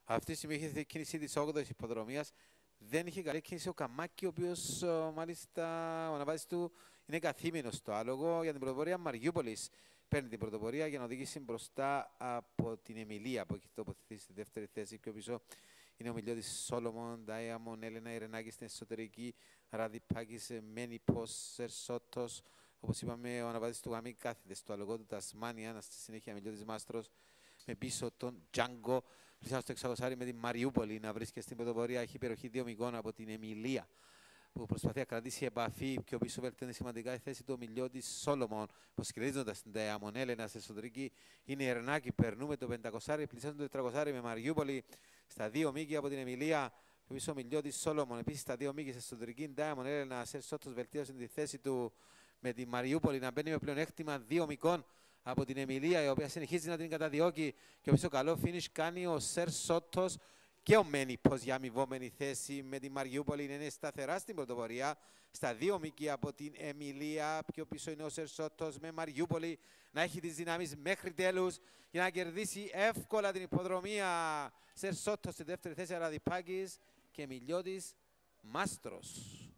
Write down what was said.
Αυτή τη στιγμή είχε κίνηση της 8ης υποδρομίας. Δεν είχε καλή κίνηση ο Καμάκη, ο οποίος μάλιστα ο αναβάτης του είναι καθήμενος στο άλογο για την πρωτοπορία Μαριούπολης. Παίρνει την πρωτοπορία για να οδηγήσει μπροστά από την Εμιλία που έχει τοποθετηθεί στη δεύτερη θέση. Πιο πίσω είναι ο Μιλιώτης Σόλομον, Ντάιαμον, Έλενα Ιρενάκη στην εσωτερική, Ραδιπάκης, Μένιπος, Σερσότος. Όπως είπαμε, ο αναβάτης του Γαμί κάθεται στο άλογο του Τασμάνια, στη συνέχεια Μιλιώτης Μάστρος με πίσω τον Τζάγκο. Πλησιάζει στο 600 με την Μαριούπολη να βρίσκεται στην πρωτοπορία. Έχει υπεροχή 2 μικών από την Εμιλία που προσπαθεί να κρατήσει επαφή. Πιο πίσω βελτιώνει σημαντικά η θέση του Μιλιώτη Σόλομον. Υποσκελίζοντας την Ντάιαμον Έλενα σε εσωτερική είναι η Ερνάκη. Περνούμε το 500, πλησιάζουν το 400 με Μαριούπολη στα 2 μήκη από την Εμιλία. Πιο πίσω ο Μιλιώτη Σόλομον. Επίσης στα 2 μήκη σε εσωτερική Ντάιαμον Έλενα. Σερσότος βελτίωσε τη θέση του με τη Μαριούπολη να μπαίνει με πλεονέκτημα 2 μικών από την Εμιλία, η οποία συνεχίζει να την καταδιώκει. Και πίσω καλό finish κάνει ο Σερσότος και ο Μένιπος για αμοιβόμενη θέση με τη Μαριούπολη. Είναι σταθερά στην πρωτοπορία. Στα 2 μήκη από την Εμιλία. Πιο πίσω είναι ο Σερσότος με Μαριούπολη να έχει τις δυνάμεις μέχρι τέλους για να κερδίσει εύκολα την υποδρομία. Σερσότος στη δεύτερη θέση, Ραδιπάκης και Μιλιώτης Μάστρος.